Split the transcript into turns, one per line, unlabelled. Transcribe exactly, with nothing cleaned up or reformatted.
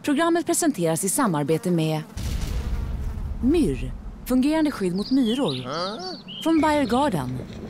Programmet presenteras i samarbete med Myrr, fungerande skydd mot myror. Från Bayer Garden.